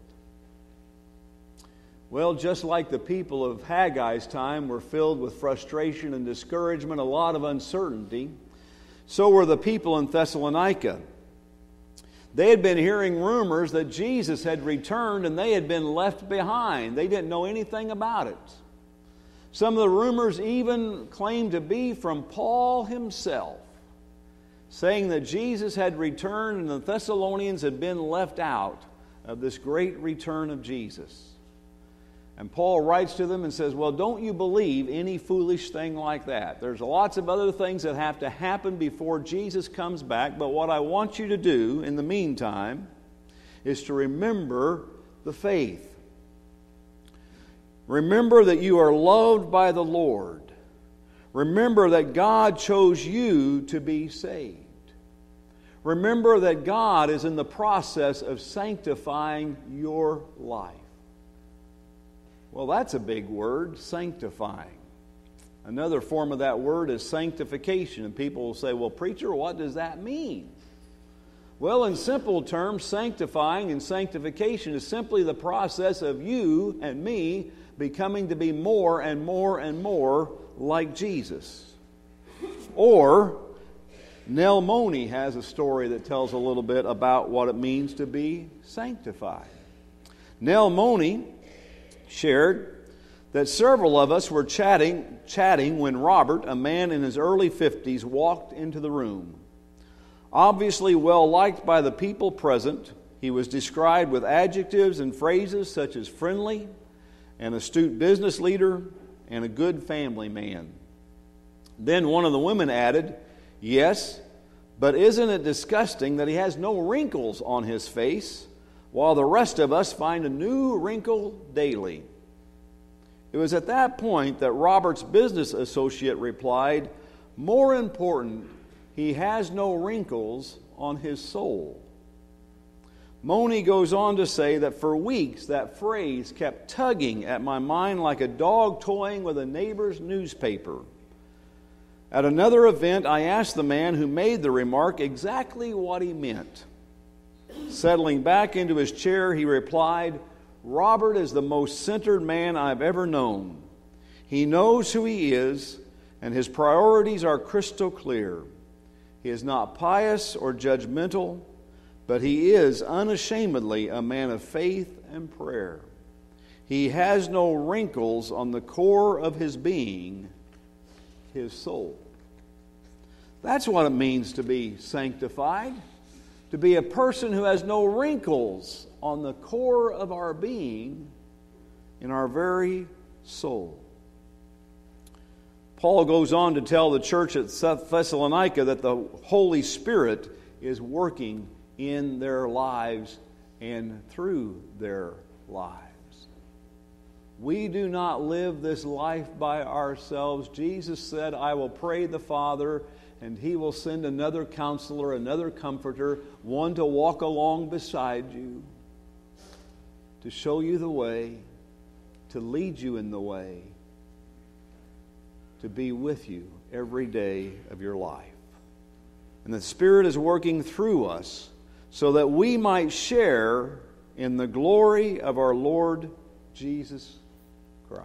Well, just like the people of Haggai's time were filled with frustration and discouragement, a lot of uncertainty, so were the people in Thessalonica. They had been hearing rumors that Jesus had returned and they had been left behind. They didn't know anything about it. Some of the rumors even claimed to be from Paul himself, saying that Jesus had returned and the Thessalonians had been left out of this great return of Jesus. And Paul writes to them and says, well, don't you believe any foolish thing like that. There's lots of other things that have to happen before Jesus comes back, but what I want you to do in the meantime is to remember the faith. Remember that you are loved by the Lord. Remember that God chose you to be saved. Remember that God is in the process of sanctifying your life. Well, that's a big word, sanctifying. Another form of that word is sanctification. And people will say, well, preacher, what does that mean? Well, in simple terms, sanctifying and sanctification is simply the process of you and me becoming to be more and more and more like Jesus. Or, Nell Mooney has a story that tells a little bit about what it means to be sanctified. Nell Mooney shared that several of us were chatting when Robert, a man in his early 50s, walked into the room. Obviously well liked by the people present, he was described with adjectives and phrases such as friendly, an astute business leader, and a good family man. Then one of the women added, yes, but isn't it disgusting that he has no wrinkles on his face, while the rest of us find a new wrinkle daily? It was at that point that Robert's business associate replied, more important, he has no wrinkles on his soul. Moni goes on to say that for weeks that phrase kept tugging at my mind like a dog toying with a neighbor's newspaper. At another event, I asked the man who made the remark exactly what he meant. Settling back into his chair, he replied, Robert is the most centered man I've ever known. He knows who he is, and his priorities are crystal clear. He is not pious or judgmental, but he is unashamedly a man of faith and prayer. He has no wrinkles on the core of his being, his soul. That's what it means to be sanctified, to be a person who has no wrinkles on the core of our being, in our very soul. Paul goes on to tell the church at Thessalonica that the Holy Spirit is working in their lives and through their lives. We do not live this life by ourselves. Jesus said, I will pray the Father, and He will send another counselor, another comforter, one to walk along beside you, to show you the way, to lead you in the way, to be with you every day of your life. And the Spirit is working through us so that we might share in the glory of our Lord Jesus Christ.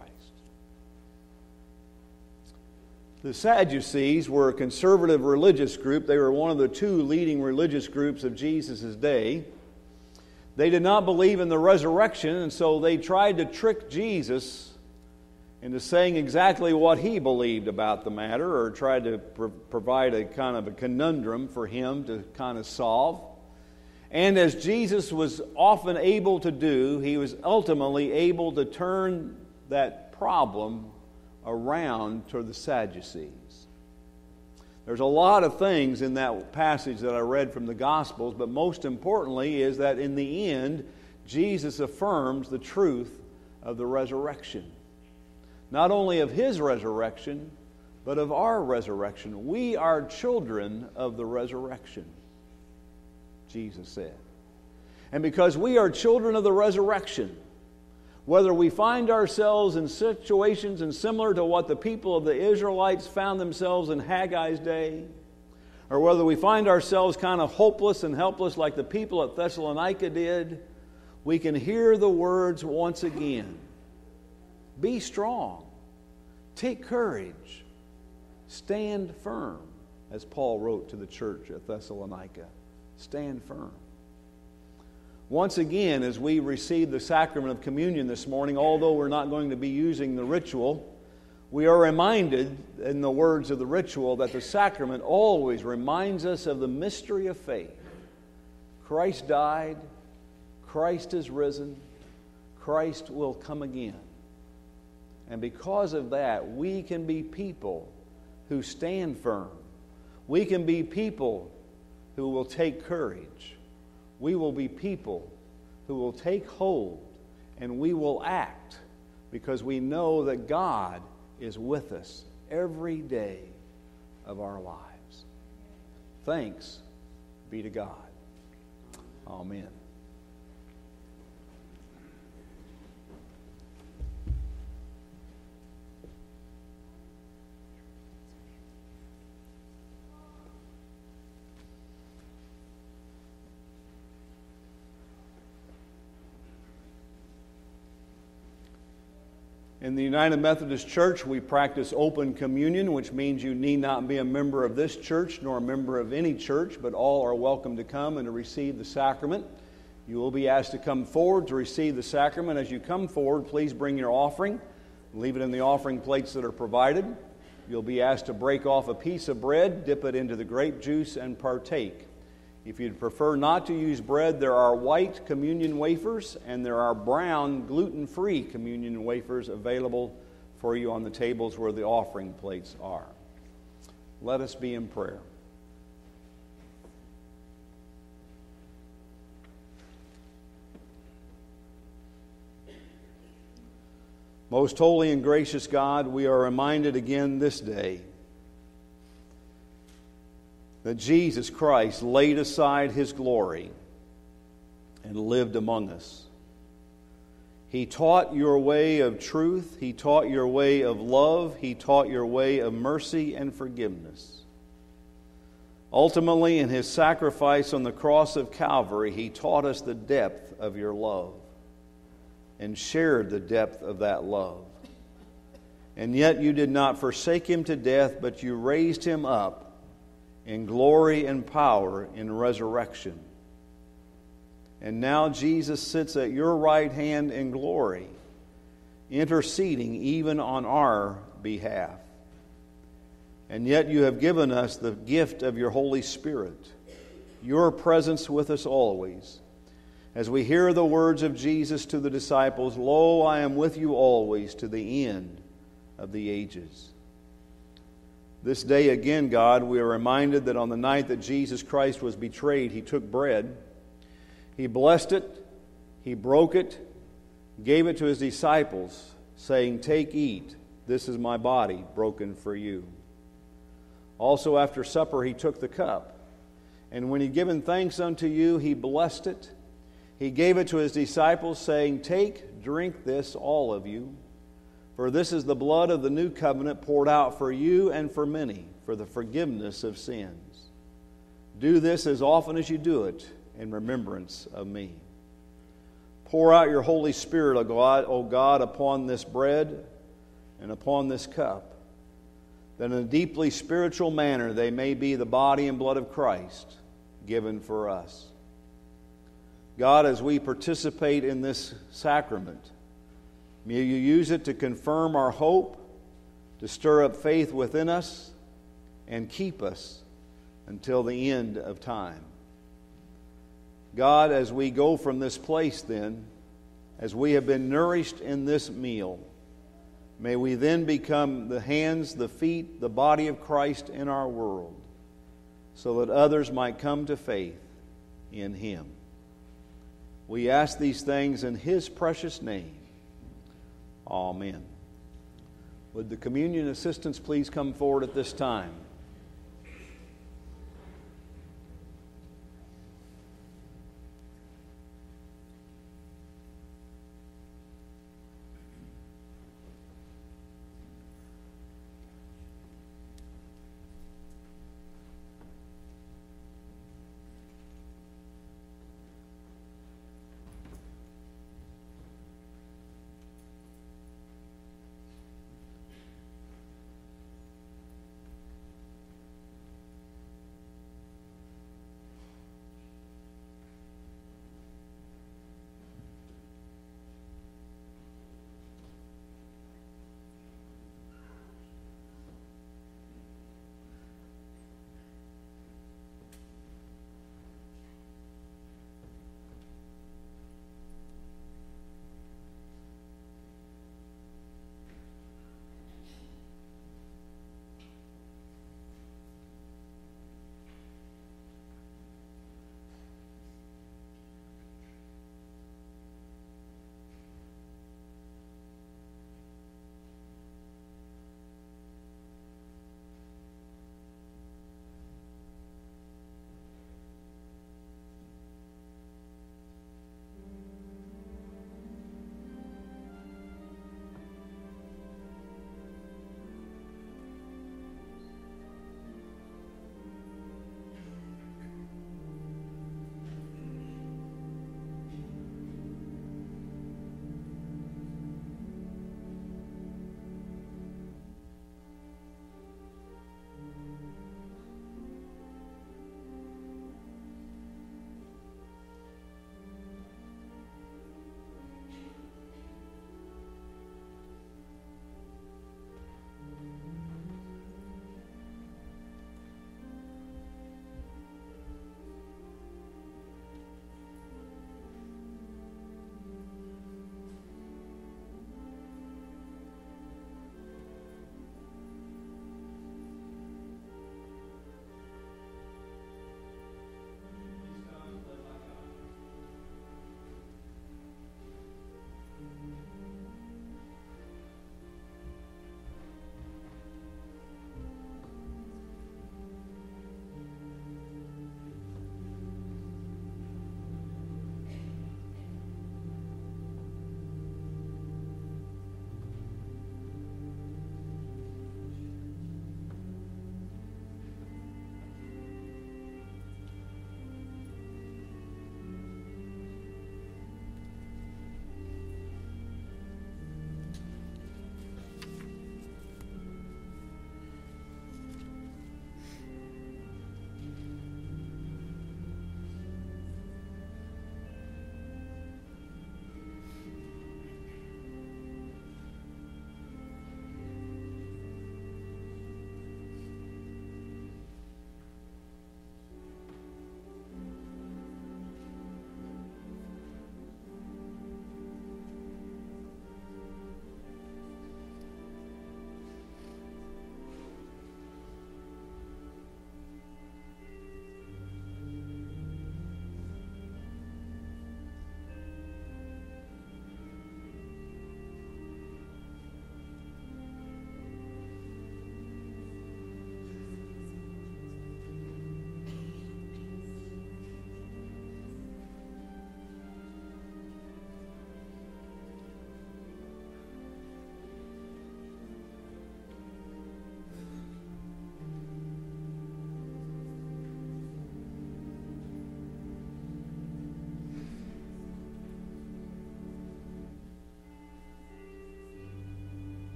The Sadducees were a conservative religious group. They were one of the two leading religious groups of Jesus' day. They did not believe in the resurrection, and so they tried to trick Jesus into saying exactly what he believed about the matter, or tried to provide a kind of a conundrum for him to kind of solve. And as Jesus was often able to do, he was ultimately able to turn that problem around to the Sadducees. There's a lot of things in that passage that I read from the Gospels, but most importantly is that in the end, Jesus affirms the truth of the resurrection. Not only of His resurrection, but of our resurrection. We are children of the resurrection, Jesus said. And because we are children of the resurrection, whether we find ourselves in situations and similar to what the people of the Israelites found themselves in Haggai's day, or whether we find ourselves kind of hopeless and helpless like the people at Thessalonica did, we can hear the words once again. Be strong. Take courage. Stand firm, as Paul wrote to the church at Thessalonica. Stand firm. Once again, as we receive the sacrament of communion this morning, although we're not going to be using the ritual, we are reminded in the words of the ritual that the sacrament always reminds us of the mystery of faith. Christ died. Christ is risen. Christ will come again. And because of that, we can be people who stand firm. We can be people who will take courage. We will be people who will take hold, and we will act because we know that God is with us every day of our lives. Thanks be to God. Amen. In the United Methodist Church, we practice open communion, which means you need not be a member of this church nor a member of any church, but all are welcome to come and to receive the sacrament. You will be asked to come forward to receive the sacrament. As you come forward, please bring your offering. Leave it in the offering plates that are provided. You'll be asked to break off a piece of bread, dip it into the grape juice, and partake. If you'd prefer not to use bread, there are white communion wafers and there are brown gluten-free communion wafers available for you on the tables where the offering plates are. Let us be in prayer. Most holy and gracious God, we are reminded again this day that Jesus Christ laid aside His glory and lived among us. He taught your way of truth. He taught your way of love. He taught your way of mercy and forgiveness. Ultimately, in His sacrifice on the cross of Calvary, He taught us the depth of your love and shared the depth of that love. And yet you did not forsake Him to death, but you raised Him up in glory and power in resurrection. And now Jesus sits at your right hand in glory, interceding even on our behalf. And yet you have given us the gift of your Holy Spirit, your presence with us always. As we hear the words of Jesus to the disciples, "Lo, I am with you always to the end of the ages." This day again, God, we are reminded that on the night that Jesus Christ was betrayed, He took bread, He blessed it, He broke it, gave it to His disciples, saying, "Take, eat, this is my body broken for you." Also after supper, He took the cup, and when He had given thanks unto you, He blessed it. He gave it to His disciples, saying, "Take, drink this, all of you. For this is the blood of the new covenant poured out for you and for many for the forgiveness of sins. Do this as often as you do it in remembrance of me." Pour out your Holy Spirit, O God, upon this bread and upon this cup, that in a deeply spiritual manner they may be the body and blood of Christ given for us. God, as we participate in this sacrament, may you use it to confirm our hope, to stir up faith within us, and keep us until the end of time. God, as we go from this place then, as we have been nourished in this meal, may we then become the hands, the feet, the body of Christ in our world, so that others might come to faith in Him. We ask these things in His precious name. Amen. Would the communion assistants please come forward at this time?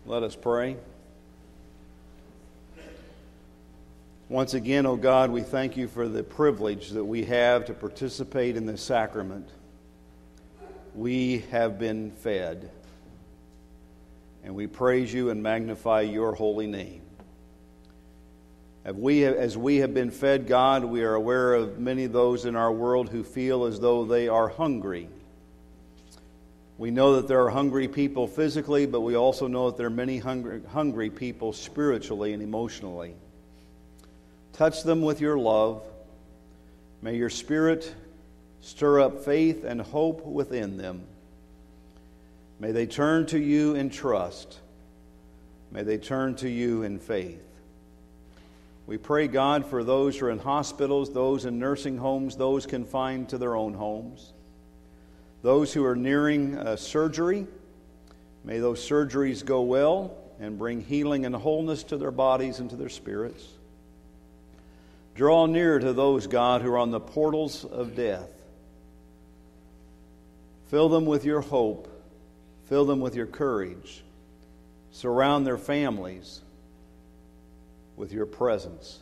Let us pray. Once again, O God, we thank you for the privilege that we have to participate in this sacrament. We have been fed, and we praise you and magnify your holy name. As we have been fed, God, we are aware of many of those in our world who feel as though they are hungry. We know that there are hungry people physically, but we also know that there are many hungry people spiritually and emotionally. Touch them with your love. May your Spirit stir up faith and hope within them. May they turn to you in trust. May they turn to you in faith. We pray, God, for those who are in hospitals, those in nursing homes, those confined to their own homes. Those who are nearing surgery, may those surgeries go well and bring healing and wholeness to their bodies and to their spirits. Draw near to those, God, who are on the portals of death. Fill them with your hope. Fill them with your courage. Surround their families with your presence.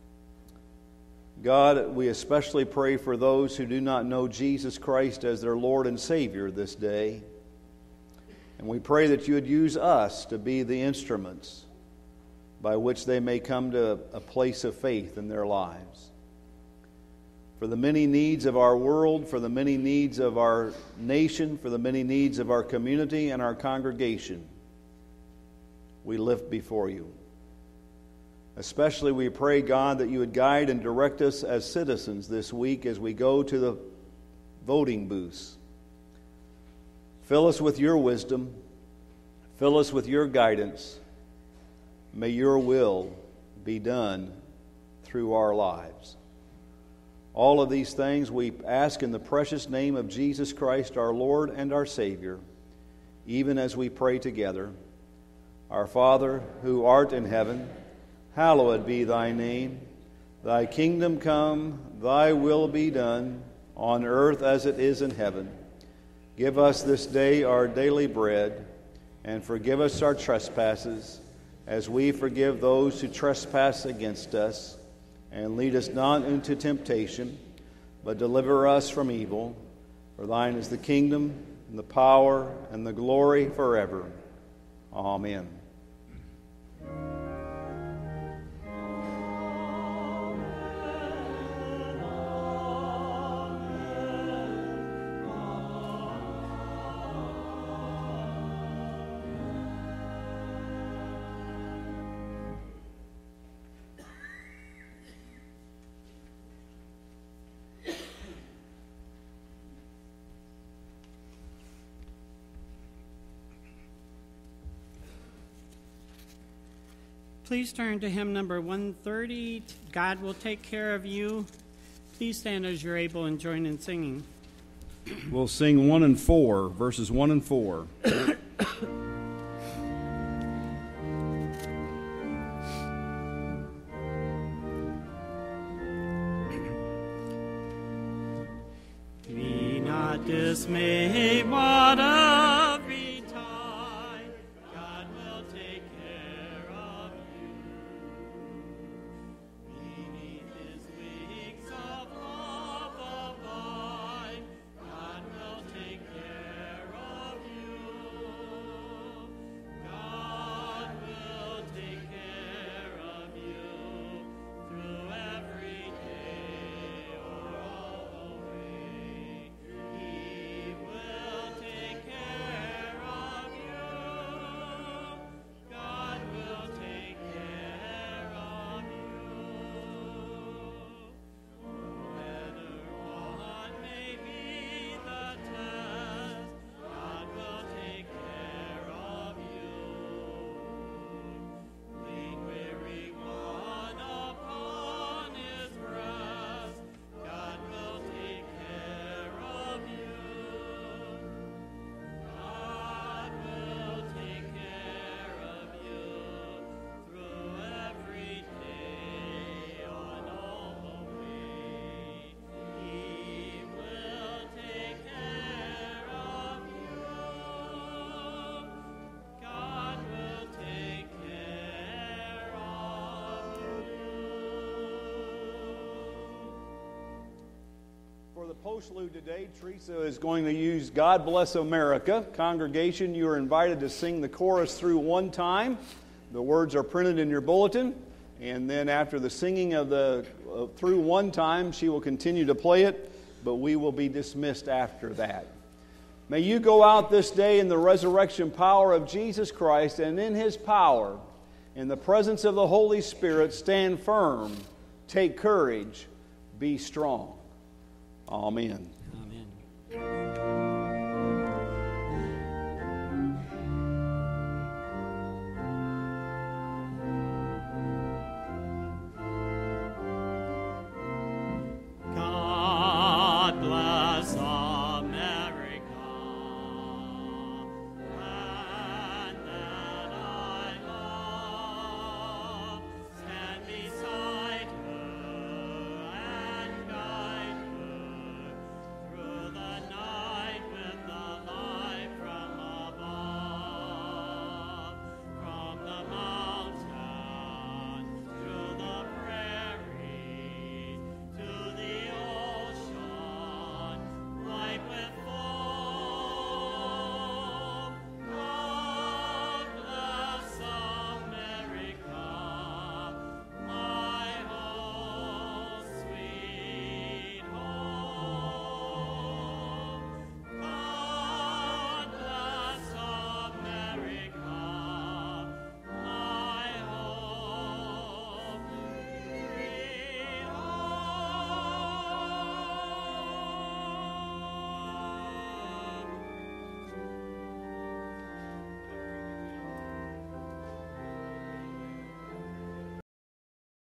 God, we especially pray for those who do not know Jesus Christ as their Lord and Savior this day. And we pray that you would use us to be the instruments by which they may come to a place of faith in their lives. For the many needs of our world, for the many needs of our nation, for the many needs of our community and our congregation, we lift before you. Especially we pray, God, that you would guide and direct us as citizens this week as we go to the voting booths. Fill us with your wisdom. Fill us with your guidance. May your will be done through our lives. All of these things we ask in the precious name of Jesus Christ, our Lord and our Savior, even as we pray together. Our Father, who art in heaven, hallowed be thy name. Thy kingdom come, thy will be done, on earth as it is in heaven. Give us this day our daily bread, and forgive us our trespasses, as we forgive those who trespass against us. And lead us not into temptation, but deliver us from evil. For thine is the kingdom, and the power, and the glory forever. Amen. Please turn to hymn number 130, God Will Take Care of You. Please stand as you're able and join in singing. We'll sing 1 and 4, verses 1 and 4. Be not dismayed, what a betide, God will take care of you. Beneath his wings of love abide, God will take care of you. God will take care of you through every day or all the way. He will postlude today, Teresa is going to use God Bless America. Congregation, you are invited to sing the chorus through one time. The words are printed in your bulletin. And then after the singing of the through one time, she will continue to play it, but we will be dismissed after that. May you go out this day in the resurrection power of Jesus Christ, and in His power, in the presence of the Holy Spirit, stand firm, take courage, be strong. Amen.